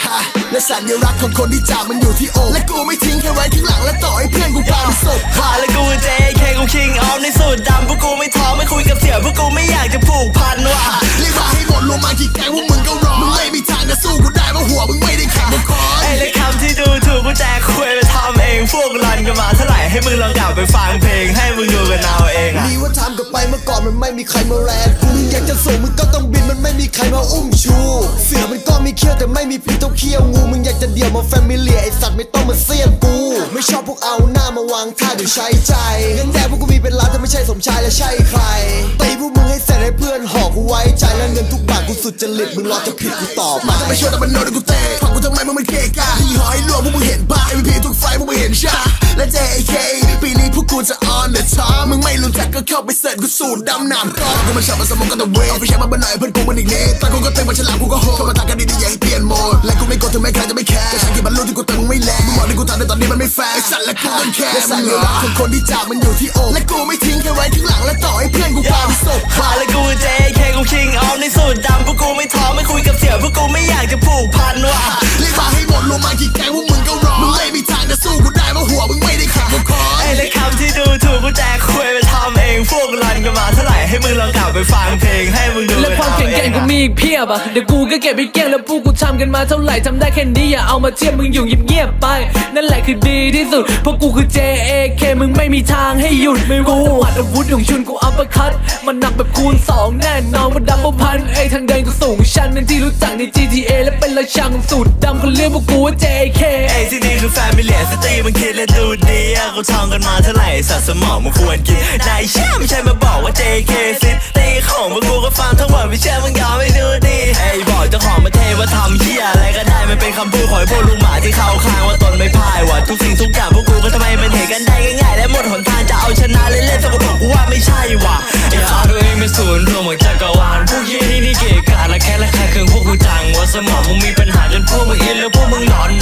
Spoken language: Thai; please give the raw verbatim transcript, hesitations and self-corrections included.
และสัญลักษณ์ของคนที่จากมันอยู่ที่อกและกูไม่ทิ้งแค่ไว้ข้างหลังและต่อให้เพื่อนกูพาไปศพพาและกูเจแค่กูคิงออฟในสูตรดำพวกกูไม่ท้อไม่คุยกับเสี่ยวพวกกูไม่อยากจะผูกพันว่ะเรียกมาให้หมดรวมมากี่แก๊งพวกมึงก็รอมึงไม่มีทางจะสู้กูได้เพราะหัวมึงไม่ได้แข็งมาก่อนไอ้และคำที่ดูถูกกูแจกคุยไปทำเองพวกรันกันมาเท่าไหร่ให้มึงลองกลับไปฟังเพลงให้มึงดูกันเอาเองมีว่าทำกับไปเมื่อก่อนมันไม่มีใครมาแรงกูอยากจะสูงมึงก็ต้องบินมันไม่มีใครมาอุ้มชูเสือมันก็มีเขี้ยวแต่ไม่มีพิษต้องเขี้ยวงูมึงอยากจะเดี่ยวมาแฟมิเลียไอสัตว์ไม่ต้องมาเสี้ยนกูไม่ชอบพวกเอาหน้ามาวางท่าเดี๋ยวใช้ใจเงินแดงพวกกูมีเป็นล้านแต่ไม่ใช่สมชายและใช่ใครตีพวกมึงให้เสร็จให้เพื่อนหอกกูไว้ใจและเงินทุกบาทกูสุดจริตมึงรอจะผิดกูตอบมาจะไม่ช่วยแต่มันโน้ตกูเตะฟังกูทำไมมึงมันเกะกะที่หอยลวงพวกมึงเห็นบ้า เอ็ม วี พี ทุกไฟพวกมึงเห็นชาและ เจ เค ปีนี้พวกกูจะ on the top มึงไม่รู้จักก็เข้าไปเสิร์ชกูสูตรดำน้ำก้อนกูมันชอบมาสมองกันตัวเวทเอาไปแชร์มาบ้านไหนเพื่อนกูมันอีกนิดแต่กูก็เต็มมาฉลามกูก็โหดเข้ามาตากันดีๆอย่าให้เปลี่ยนโหมดและกูไม่กดถึงแม้ใครจะไม่แคร์แต่ฉันคิดบรรลุที่กูเติมมึงไม่แลมึงบอกที่กูทำในตอนนี้มันไม่แฟร์ไอ้สัตว์และกูต้องแคร์และสัญลักษณ์ของคนที่จากมันอยู่ที่อกและกูไม่ทิ้งแค่ไว้ข้างหลังและต่อให้เพื่อนกูพาไปศพพาและกูเจแค่กูคิงออฟในสูตรดำพวกกูไม่ท้อไม่คุยกับเสี่ยวพวกกูไม่อยากจะผูกพันว่ะเรียกมาให้หมดรวมมากี่แก๊งพวกมึงก็รอมึงไม่มีทางจะสู้กูได้เพราะหัวมึงไม่ได้แข็งมาก่อนไอ้และคำที่ดูถูกกูแจกคุยไปทำเองพวกรันกันมาเท่าไหร่ให้มึงลองกลับไปฟังเพลงให้มึงดูและความเก่งๆกูมีเพียบอะเดี๋ยวกูก็เก็บไปเกี้ยงแล้วพวกกูทำกันมาเท่าไหร่ทำได้แค่นี้อย่าเอามาเทียบมึงอยู่เงียบๆไปนั่นแหละคือดีที่สุดเพราะกูคือ เจ เอ เค มึงไม่มีทางให้หยุดไม่รู้วัดอาวุธของชุนกูอัปเปอร์คัตมันหนักแบบคูณสองแน่นอนว่าดับเบิลพันไอ้ทางเดินกูสูงชันเป็นที่รู้จักใน จี ที เอ และเป็นราชาของสูตรดำคนเรียกพวกกูว่า เจ เคไอ้ที่นี่คือแฟมิเลียสตรีมึงคิดและดูดีกูท่องกันมาเท่าไหร่สัตว์สมองมึงควรกินนายเชื่อไม่ใช่มาบอกว่า เจ เค ซิตีของพวกกูก็ฟังทั้งหมดไม่เชื่อมึงยอมไม่ดูดีไอ้บอกเจ้าของประเทศว่าทำเหี้ยอะไรก็ได้มันเป็นคำพูดของพวกลุงหมาที่เข้าข้างว่าตนไม่พ่ายว่าทุกสิ่งทุกอย่างพวกกูก็ทำไมมันเห็นกันได้ง่ายๆและหมดหนทางจะเอาชนะเล่นๆสกปรกกูว่าไม่ใช่ว่ะไอ้ขาตัวเองเป็นศูนย์รวมของจักรวาลพวกเหี้ยนี่นี่เกะกะและแค่และแค่เครื่องพวกกูจังว่าสมองมึงมีปัญหาจนพวกมึงอินแล้วพวกมึงหลอน